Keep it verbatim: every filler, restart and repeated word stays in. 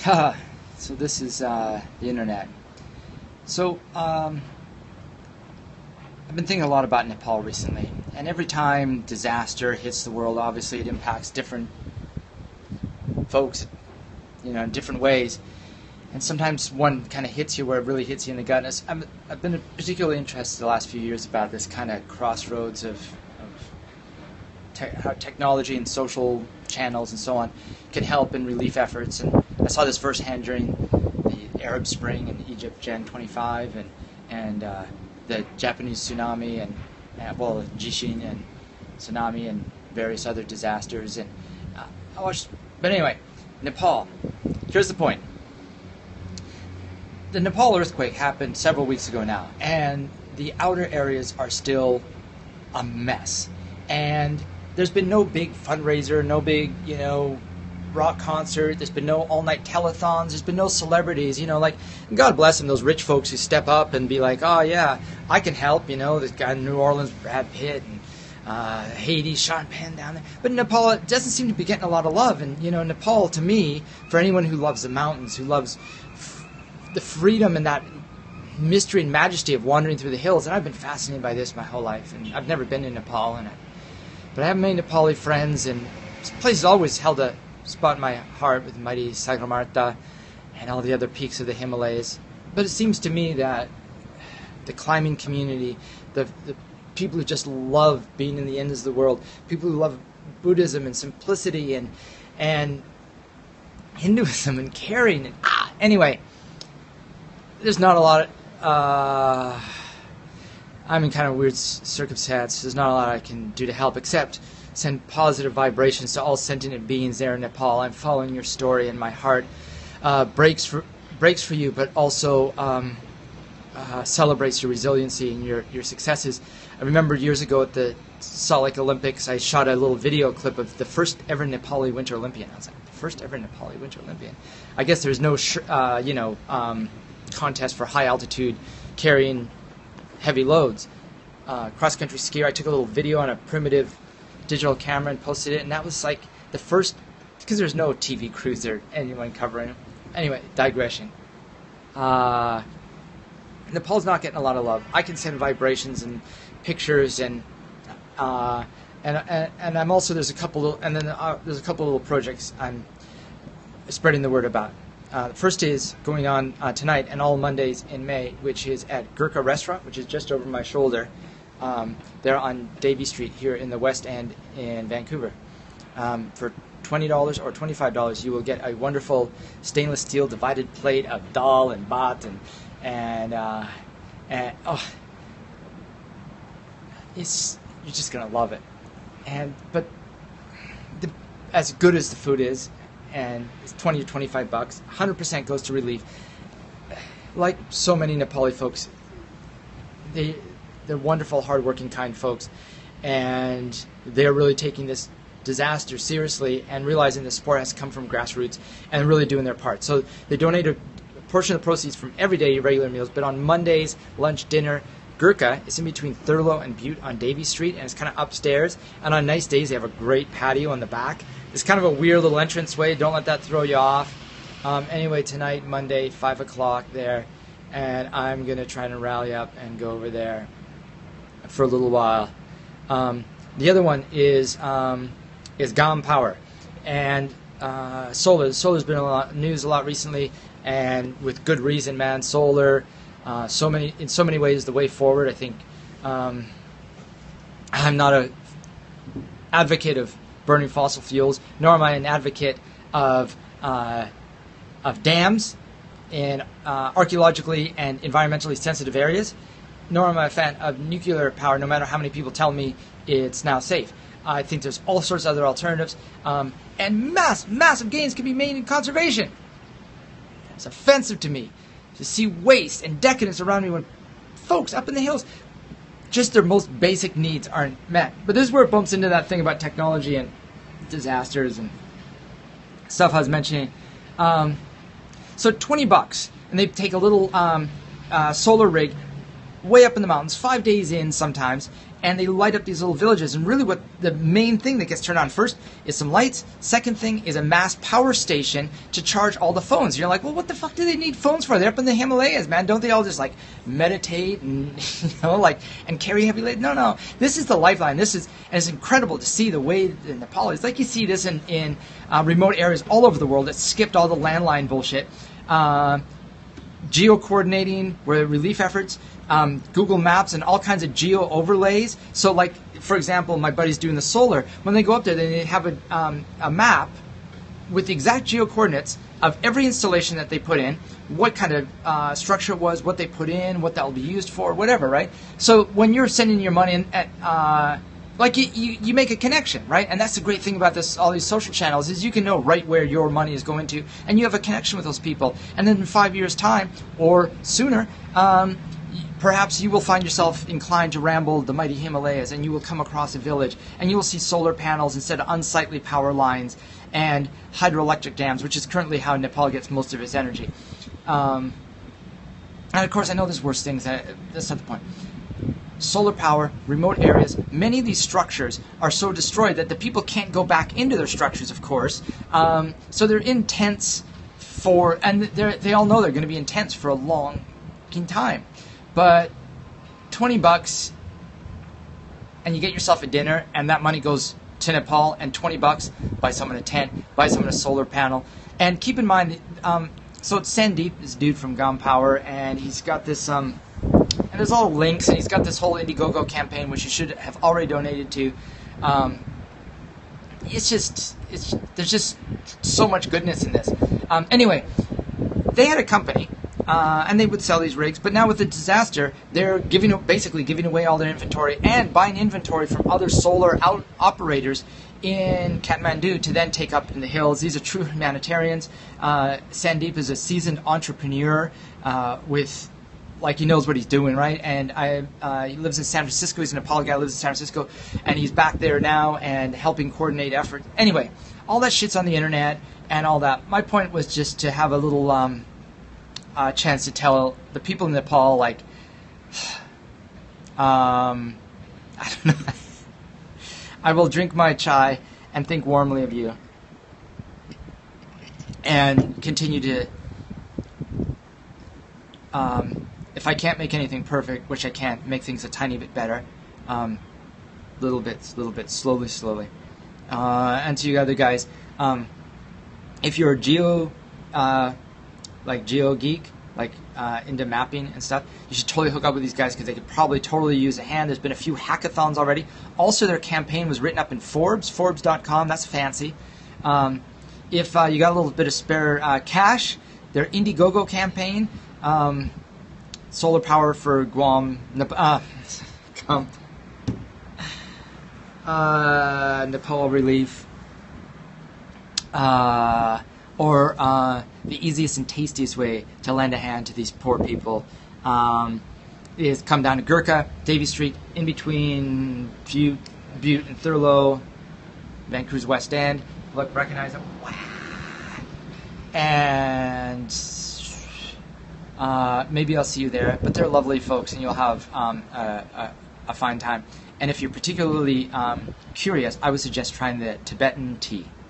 So this is uh, the internet. So um, I've been thinking a lot about Nepal recently, and every time disaster hits the world, obviously it impacts different folks, you know, in different ways. And sometimes one kind of hits you where it really hits you in the gut. And I'm, I've been particularly interested the last few years about this kind of crossroads of, of te how technology and social channels and so on can help in relief efforts. And I saw this firsthand during the Arab Spring in Egypt, January twenty-fifth, and and uh, the Japanese tsunami, and uh, well, Jishin and tsunami and various other disasters. And uh, I watched, but anyway, Nepal. Here's the point. The Nepal earthquake happened several weeks ago now, and the outer areas are still a mess. And there's been no big fundraiser, no big, you know, rock concert. There's been no all-night telethons. There's been no celebrities, you know, like, God bless them, those rich folks who step up and be like, oh, yeah, I can help, you know, this guy in New Orleans, Brad Pitt, and uh, Haiti, Sean Penn down there. But Nepal, it doesn't seem to be getting a lot of love. And, you know, Nepal, to me, for anyone who loves the mountains, who loves the freedom and that mystery and majesty of wandering through the hills, and I've been fascinated by this my whole life, and I've never been in Nepal, and I, but I have many Nepali friends, and this place has always held a spot in my heart with mighty Sagarmatha and all the other peaks of the Himalayas. But it seems to me that the climbing community, the, the people who just love being in the ends of the world, people who love Buddhism and simplicity and and Hinduism and caring, and ah, anyway, there's not a lot of, uh, I'm in kind of a weird circumstance. There's not a lot I can do to help except send positive vibrations to all sentient beings there in Nepal. I'm following your story, and my heart uh, breaks for breaks for you, but also um, uh, celebrates your resiliency and your, your successes. I remember years ago at the Salt Lake Olympics, I shot a little video clip of the first ever Nepali Winter Olympian. I was like, the first ever Nepali Winter Olympian. I guess there's no, sh uh, you know, um, contest for high altitude carrying heavy loads. Uh, cross-country skier, I took a little video on a primitive digital camera and posted it, and that was like the first, because there's no T V crews there, anyone covering it. Anyway, digression. Uh, Nepal's not getting a lot of love. I can send vibrations and pictures, and uh, and, and and I'm also, there's a couple, and then uh, there's a couple little projects I'm spreading the word about. Uh, the first is going on uh, tonight and all Mondays in May, which is at Gurkha Restaurant, which is just over my shoulder. Um, they're on Davie Street here in the West End in Vancouver. Um, for twenty dollars or twenty-five dollars, you will get a wonderful stainless steel divided plate of dal and bhat, and and, uh, and oh, it's, you're just gonna love it. And but the, as good as the food is, and it's twenty or twenty-five bucks, one hundred percent goes to relief. Like so many Nepali folks, they, they're wonderful, hardworking, kind folks, and they're really taking this disaster seriously and realizing the sport has come from grassroots and really doing their part. So they donate a portion of the proceeds from everyday regular meals, but on Mondays, lunch, dinner, Gurkha is in between Thurlow and Butte on Davie Street, and it's kind of upstairs, and on nice days they have a great patio on the back. It's kind of a weird little entrance way. Don't let that throw you off. Um, anyway, tonight, Monday, five o'clock there, and I'm going to try to rally up and go over there for a little while. Um, the other one is um, is G A M Power, and uh, solar. Solar's been a lot news a lot recently, and with good reason, man. Solar, uh, so many in so many ways the way forward. I think um, I'm not a advocate of burning fossil fuels, nor am I an advocate of uh, of dams in uh, archaeologically and environmentally sensitive areas, nor am I a fan of nuclear power, no matter how many people tell me it's now safe. I think there's all sorts of other alternatives, um, and mass, massive gains can be made in conservation. It's offensive to me to see waste and decadence around me when folks up in the hills, just their most basic needs aren't met. But this is where it bumps into that thing about technology and disasters and stuff I was mentioning. Um, so twenty bucks, and they take a little um, uh, solar rig, way up in the mountains, five days in sometimes, and they light up these little villages. And really what the main thing that gets turned on first is some lights. Second thing is a mass power station to charge all the phones. You're like, well, what the fuck do they need phones for? They're up in the Himalayas, man. Don't they all just like meditate and, you know, like, and carry heavy weight? No, no. This is the lifeline. This is, and it's incredible to see the way in Nepal is. Like you see this in, in uh, remote areas all over the world. It skipped all the landline bullshit. Uh, geo-coordinating, where relief efforts, um, Google Maps, and all kinds of geo-overlays. So, like, for example, my buddy's doing the solar. When they go up there, they have a, um, a map with the exact geo-coordinates of every installation that they put in, what kind of uh, structure it was, what they put in, what that will be used for, whatever, right? So when you're sending your money in at... Uh, Like you, you, you make a connection, right? And that's the great thing about this, all these social channels, is you can know right where your money is going to, and you have a connection with those people. And then in five years' time, or sooner, um, perhaps you will find yourself inclined to ramble the mighty Himalayas, and you will come across a village, and you will see solar panels instead of unsightly power lines and hydroelectric dams, which is currently how Nepal gets most of its energy. Um, and of course, I know there's worse things. That, that's not the point. Solar power, remote areas, many of these structures are so destroyed that the people can't go back into their structures, of course. Um, so they're in tents for, and they're, they all know they're going to be in tents for a long time. But twenty bucks, and you get yourself a dinner, and that money goes to Nepal, and twenty bucks, buy someone a tent, buy someone a solar panel. And keep in mind, um, so it's Sandeep, this dude from Gam Power, and he's got this... Um, And there's all links, and he's got this whole Indiegogo campaign, which you should have already donated to. Um, it's just, it's there's just so much goodness in this. Um, anyway, they had a company, uh, and they would sell these rigs. But now with the disaster, they're giving basically giving away all their inventory and buying inventory from other solar out operators in Kathmandu to then take up in the hills. These are true humanitarians. Uh, Sandeep is a seasoned entrepreneur uh, with. Like, he knows what he's doing, right? And I, uh, he lives in San Francisco. He's a Nepal guy, lives in San Francisco, and he's back there now and helping coordinate efforts. Anyway, all that shit's on the internet and all that. My point was just to have a little um, uh, chance to tell the people in Nepal, like, um, I don't know. I will drink my chai and think warmly of you, and continue to. Um, If I can't make anything perfect, which I can't, make things a tiny bit better, um, little bits, little bits, slowly, slowly. Uh, and to you other guys, um, if you're a geo, uh, like geo geek, like uh, into mapping and stuff, you should totally hook up with these guys because they could probably totally use a hand. There's been a few hackathons already. Also, their campaign was written up in Forbes, Forbes dot com. That's fancy. Um, if uh, you got a little bit of spare uh, cash, their Indiegogo campaign. Um, Solar power for Guam, Nep uh, uh, Nepal relief, uh, or uh, the easiest and tastiest way to lend a hand to these poor people um, is come down to Gurkha, Davy Street, in between Butte, Butte and Thurlow, Vancouver's West End. Look, recognize them. Wow. And Uh, maybe I'll see you there, but they're lovely folks, and you'll have um, a, a, a fine time. And if you're particularly um, curious, I would suggest trying the Tibetan tea.